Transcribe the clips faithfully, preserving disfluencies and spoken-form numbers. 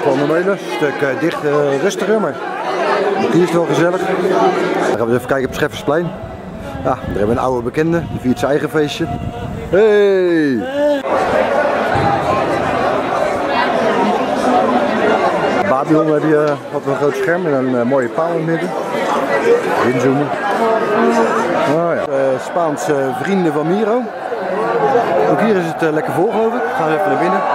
Van der Meulen, een stuk uh, dicht, uh, rustiger, maar hier is het wel gezellig. Dan gaan we even kijken op het Scheffersplein. Ja, daar hebben we een oude bekende, die viert zijn eigen feestje. Hey! Babylon heb je, had een groot scherm en een uh, mooie paal in het midden. Inzoomen. Oh, ja. uh, Spaanse uh, vrienden van Miro. Ook hier is het uh, lekker vol, geloof ik. Gaan we even naar binnen.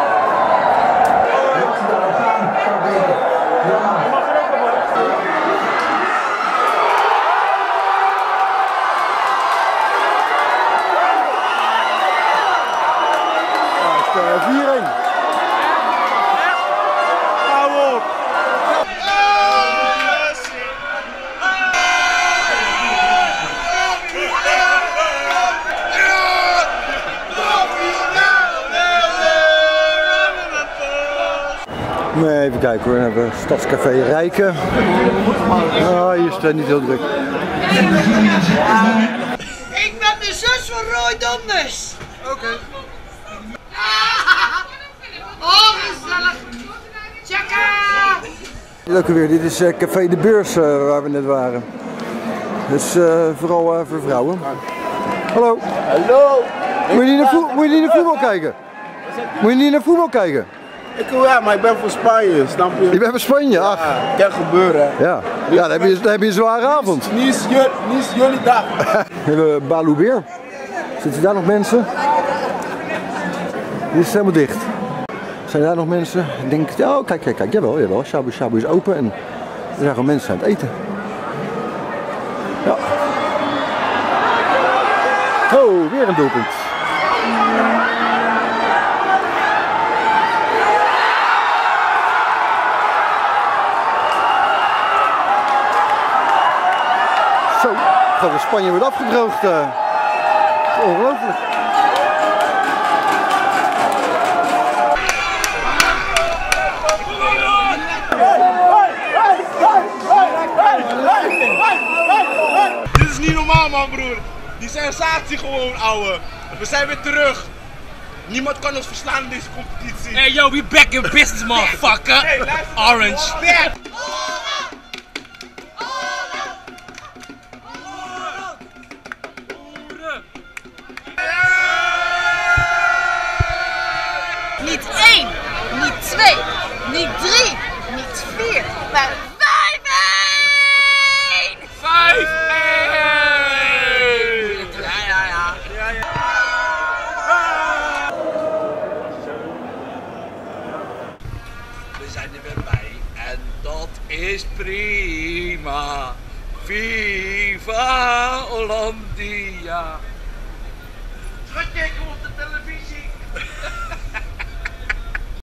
vier één. Hou op! Nee, even kijken hoor, we hebben Stadscafé Rijken. Ah, hier is het niet heel druk. Ik ben de zus van Roy Donders. Oké. Okay. Oh, gezellig. Tjaka! Leuk weer, dit is uh, Café de Beurs uh, waar we net waren. Dus uh, vooral uh, voor vrouwen. Hallo. Hallo. Moet je niet naar, vo moet je niet naar voetbal kijken? Moet je niet naar voetbal kijken? Ik wil ja, maar ik ben voor Spanje, snap je? Je bent voor Spanje? Ach. Ja, kan gebeuren. Ja, ja dan, heb je, dan heb je een zware avond. Niet is jullie dag. We hebben Baloubeer. Zitten daar nog mensen? Dit is helemaal dicht. Zijn daar nog mensen? Ik denk, oh kijk, kijk, kijk, jawel, jawel. Shabu Shabu is open en er zijn gewoon mensen aan het eten. Ja. Oh, weer een doelpunt. Zo, gaat de Spanje wordt afgedroogd. Uh, ongelooflijk. Dit is niet normaal, man, broer. Die sensatie gewoon, ouwe. We zijn weer terug. Niemand kan ons verslaan in deze competitie. Hey yo, we back in business, motherfucker. Hey, luister. Orange. Back. Niet één, niet twee, niet drie, niet vier, maar vijf één! vijf één! Ja, ja, ja. Ja, ja. We zijn er weer bij en dat is prima. Viva Hollandia!